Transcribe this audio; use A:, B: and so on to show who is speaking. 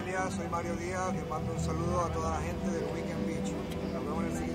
A: Australia, soy Mario Díaz, les mando un saludo a toda la gente del Weekend Beach. Nos vemos en el siguiente.